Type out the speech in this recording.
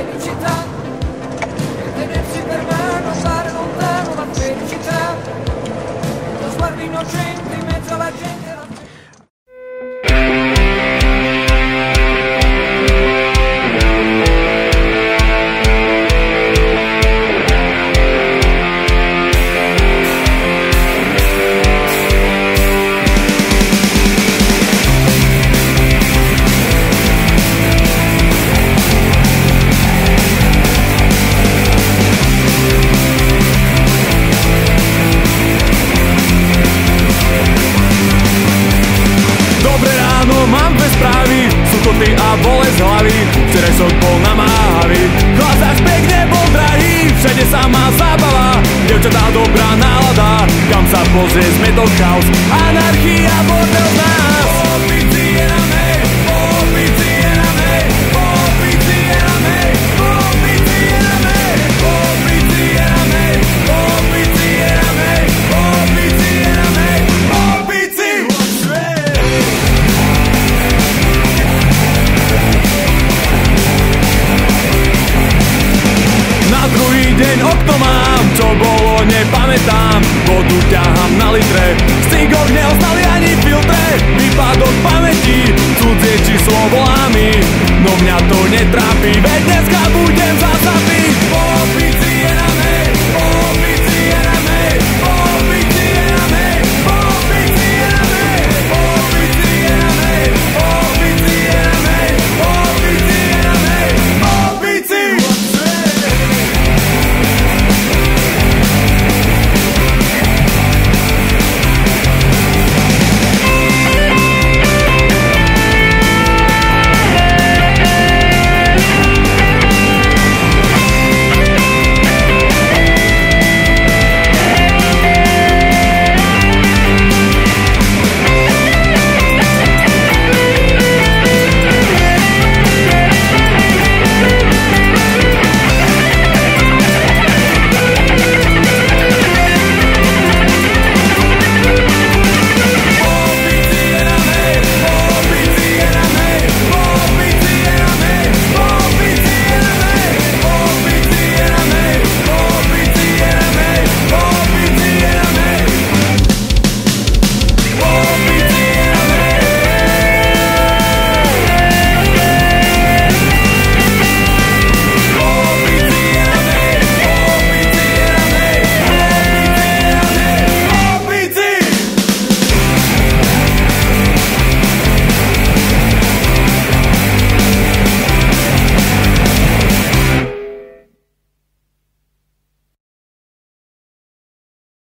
felicità, e tenersi per mano, stare lontano la felicità, lo sguardo innocente in mezzo alla gente. Mám dve správy, suchoty a bolesť hlavy. Včeraj som bol na Máhavi, chlastač pekne bol drahý. Všade sama zábava, dievčatá dobrá nálada. Kam sa pozrie, sme to chaos, anarchia, bordel z nás. Opici je na mej, opici je na mej, opici je na mej, opici je na mej, opici je na mej, opici je na mej, opici je na mej, opici. Na druhý deň okno mám, čo bolo nepamätám. Vodu ťahám na litre, v cigoch neostali ani filtre. Výpadok pamäti, cudzie číslo volámi, no mňa to netrápi, veď dneska budem zasa